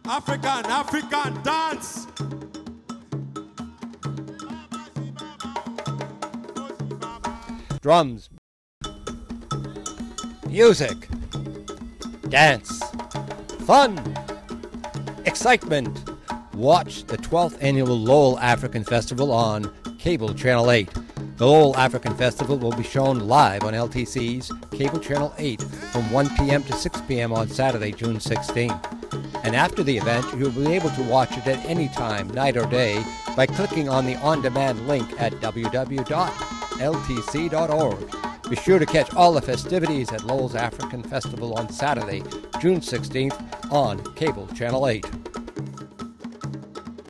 African dance. Drums, music, dance, fun, excitement. Watch the 12th Annual Lowell African Festival on Cable Channel 8. The Lowell African Festival will be shown live on LTC's Cable Channel 8 from 1 p.m. to 6 p.m. on Saturday, June 16th. And after the event, you'll be able to watch it at any time, night or day, by clicking on the on-demand link at www.ltc.org. Be sure to catch all the festivities at Lowell's African Festival on Saturday, June 16th on Cable Channel 8.